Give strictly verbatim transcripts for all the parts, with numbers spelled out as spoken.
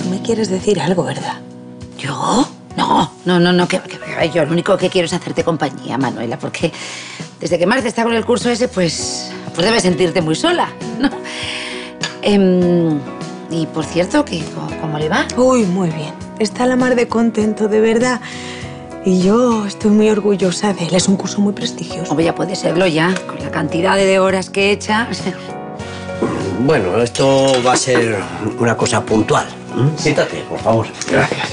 Tú me quieres decir algo, ¿verdad? ¿Yo? No, no, no, no, que, que, que yo lo único que quiero es hacerte compañía, Manuela, porque desde que Marta está con el curso ese, pues, pues debes sentirte muy sola, ¿no? Eh, y por cierto, que, ¿cómo le va? Uy, muy bien. Está la mar de contento, de verdad. Y yo estoy muy orgullosa de él. Es un curso muy prestigioso. Como ya puede serlo ya, con la cantidad de horas que echa. Bueno, esto va a ser una cosa puntual. Siéntate, por favor. Gracias.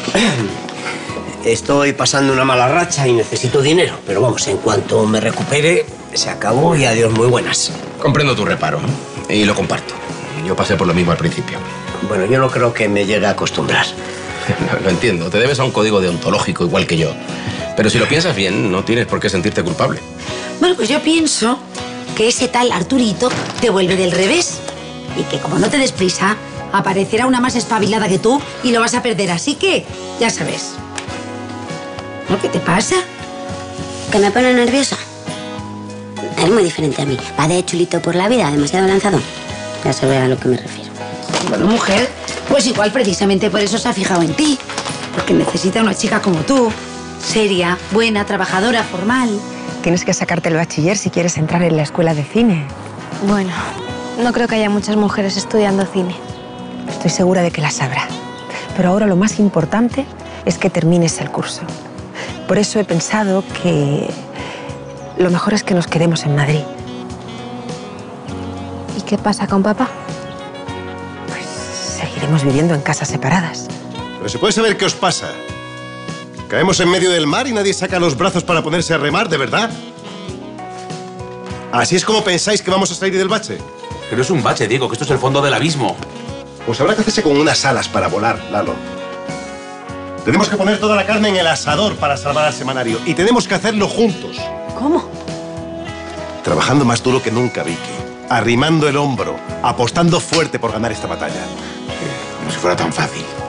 Estoy pasando una mala racha y necesito dinero, pero vamos, en cuanto me recupere, se acabó y adiós, muy buenas. Comprendo tu reparo y lo comparto. Yo pasé por lo mismo al principio. Bueno, yo no creo que me llegue a acostumbrar. Lo, lo entiendo, te debes a un código deontológico igual que yo. Pero si lo piensas bien, no tienes por qué sentirte culpable. Bueno, pues yo pienso que ese tal Arturito te vuelve del revés. Y que como no te des prisa, aparecerá una más espabilada que tú y lo vas a perder. Así que, ya sabes. ¿No? ¿Qué te pasa? ¿Que me pone nerviosa? Es muy diferente a mí. Va de chulito por la vida, demasiado lanzador. Ya se ve a lo que me refiero. Bueno, mujer, pues igual precisamente por eso se ha fijado en ti. Porque necesita una chica como tú. Seria, buena, trabajadora, formal. Tienes que sacarte el bachiller si quieres entrar en la escuela de cine. Bueno, no creo que haya muchas mujeres estudiando cine. Estoy segura de que las habrá. Pero ahora lo más importante es que termines el curso. Por eso he pensado que lo mejor es que nos quedemos en Madrid. ¿Y qué pasa con papá? Pues seguiremos viviendo en casas separadas. Pero se puede saber qué os pasa. Caemos en medio del mar y nadie saca los brazos para ponerse a remar, ¿de verdad? ¿Así es como pensáis que vamos a salir del bache? Pero es un bache, Diego, que esto es el fondo del abismo. Pues habrá que hacerse con unas alas para volar, Lalo. Tenemos que poner toda la carne en el asador para salvar al semanario. Y tenemos que hacerlo juntos. ¿Cómo? Trabajando más duro que nunca, Vicky. Arrimando el hombro. Apostando fuerte por ganar esta batalla. Como si fuera tan fácil.